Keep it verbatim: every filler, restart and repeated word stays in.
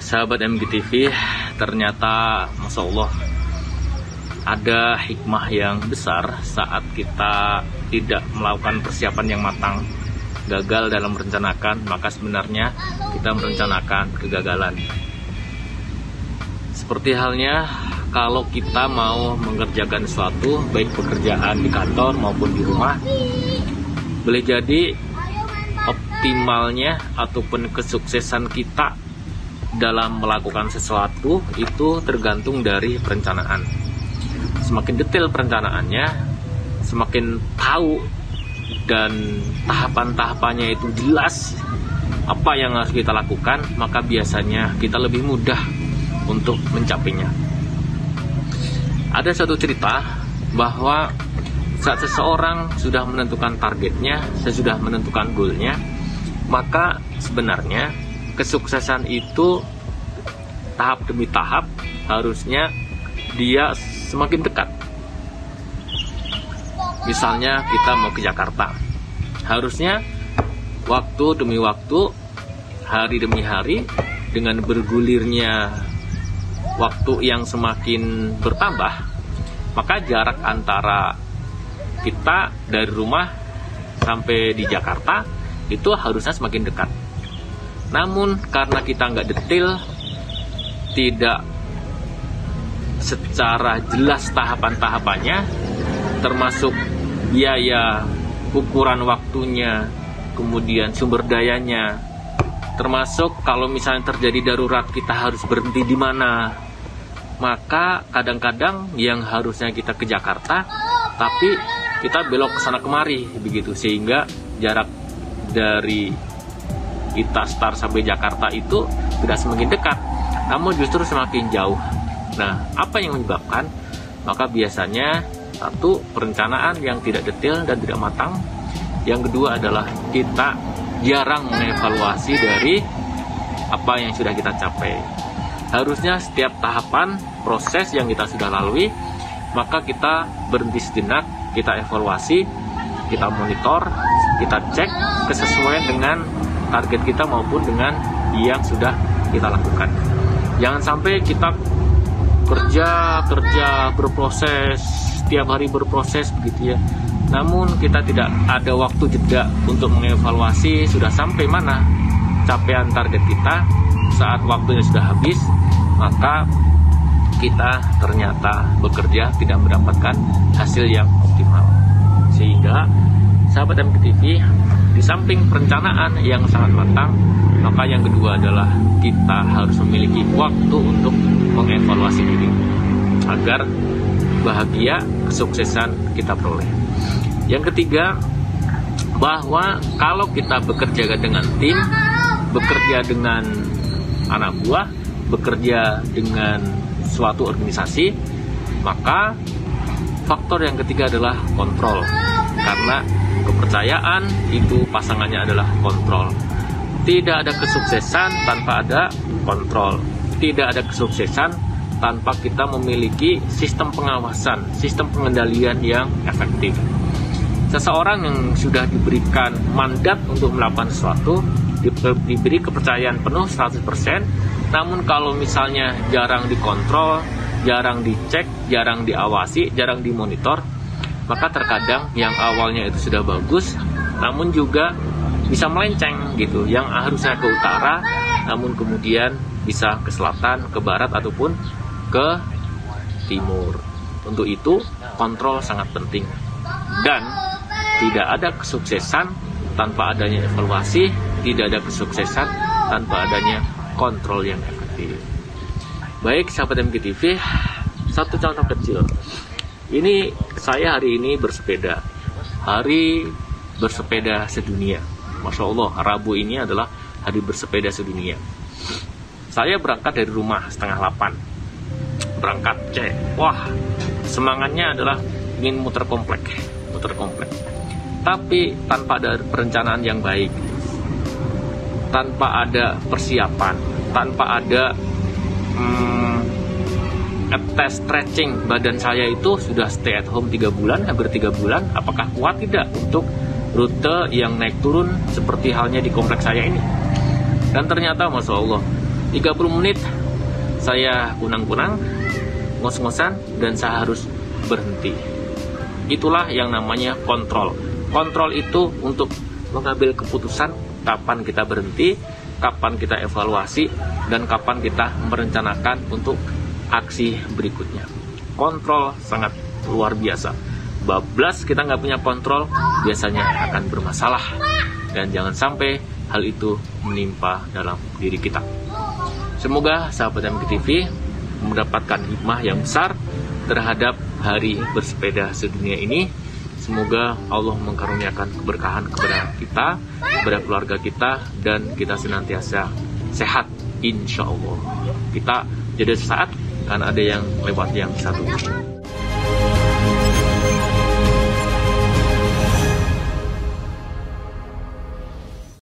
Sahabat M G T V, ternyata Masya Allah ada hikmah yang besar saat kita tidak melakukan persiapan yang matang, gagal dalam merencanakan, maka sebenarnya kita merencanakan kegagalan. Seperti halnya kalau kita mau mengerjakan sesuatu, baik pekerjaan di kantor maupun di rumah, boleh jadi optimalnya ataupun kesuksesan kita dalam melakukan sesuatu itu tergantung dari perencanaan. Semakin detail perencanaannya, semakin tahu dan tahapan-tahapannya itu jelas apa yang harus kita lakukan, maka biasanya kita lebih mudah untuk mencapainya. Ada satu cerita bahwa saat seseorang sudah menentukan targetnya, sesudah menentukan goalnya, maka sebenarnya kesuksesan itu tahap demi tahap harusnya dia semakin dekat. Misalnya kita mau ke Jakarta, harusnya waktu demi waktu, hari demi hari, dengan bergulirnya waktu yang semakin bertambah, maka jarak antara kita dari rumah sampai di Jakarta itu harusnya semakin dekat. Namun karena kita nggak detail, tidak secara jelas tahapan-tahapannya, termasuk biaya, ukuran waktunya, kemudian sumber dayanya, termasuk kalau misalnya terjadi darurat kita harus berhenti di mana, maka kadang-kadang yang harusnya kita ke Jakarta, tapi kita belok ke sana kemari begitu, sehingga jarak dari kita start sampai Jakarta itu tidak semakin dekat, namun justru semakin jauh. Nah, apa yang menyebabkan? Maka biasanya satu, perencanaan yang tidak detail dan tidak matang. Yang kedua adalah kita jarang mengevaluasi dari apa yang sudah kita capai. Harusnya setiap tahapan proses yang kita sudah lalui, maka kita berhenti sejenak, kita evaluasi, kita monitor, kita cek kesesuaian dengan target kita maupun dengan yang sudah kita lakukan. Jangan sampai kita kerja, kerja, berproses, setiap hari berproses begitu ya. Namun kita tidak ada waktu jeda untuk mengevaluasi sudah sampai mana capaian target kita. Saat waktunya sudah habis, maka kita ternyata bekerja tidak mendapatkan hasil yang optimal. Sehingga sahabat M G T V, di samping perencanaan yang sangat matang, maka yang kedua adalah kita harus memiliki waktu untuk mengevaluasi diri agar bahagia kesuksesan kita peroleh. Yang ketiga, bahwa kalau kita bekerja dengan tim, bekerja dengan anak buah, bekerja dengan suatu organisasi, maka faktor yang ketiga adalah kontrol. Karena kepercayaan itu pasangannya adalah kontrol. Tidak ada kesuksesan tanpa ada kontrol. Tidak ada kesuksesan tanpa kita memiliki sistem pengawasan, sistem pengendalian yang efektif. Seseorang yang sudah diberikan mandat untuk melakukan sesuatu, diberi kepercayaan penuh seratus persen, namun kalau misalnya jarang dikontrol, jarang dicek, jarang diawasi, jarang dimonitor, maka terkadang yang awalnya itu sudah bagus, namun juga bisa melenceng gitu. Yang harusnya ke utara, namun kemudian bisa ke selatan, ke barat, ataupun ke timur. Untuk itu, kontrol sangat penting. Dan tidak ada kesuksesan tanpa adanya evaluasi, tidak ada kesuksesan tanpa adanya kontrol yang efektif. Baik, sahabat M G T V, satu contoh kecil. Ini saya hari ini bersepeda, hari bersepeda sedunia. Masya Allah, Rabu ini adalah hari bersepeda sedunia. Saya berangkat dari rumah setengah delapan, berangkat cek, wah semangatnya adalah ingin muter komplek, muter komplek. Tapi tanpa ada perencanaan yang baik, tanpa ada persiapan, tanpa ada hmm, tes stretching badan saya itu sudah stay at home tiga bulan, hampir tiga bulan. Apakah kuat tidak untuk rute yang naik turun seperti halnya di kompleks saya ini? Dan ternyata Masya Allah, tiga puluh menit saya kunang-kunang, ngos-ngosan, dan saya harus berhenti. Itulah yang namanya kontrol. Kontrol itu untuk mengambil keputusan kapan kita berhenti, kapan kita evaluasi, dan kapan kita merencanakan untuk aksi berikutnya. Kontrol sangat luar biasa. Bablas kita nggak punya kontrol, biasanya akan bermasalah. Dan jangan sampai hal itu menimpa dalam diri kita. Semoga sahabat M K T V mendapatkan hikmah yang besar terhadap hari bersepeda sedunia ini. Semoga Allah mengkaruniakan keberkahan kepada kita, kepada keluarga kita, dan kita senantiasa sehat, insya Allah. Kita jeda sesaat, karena ada yang lewat yang satu.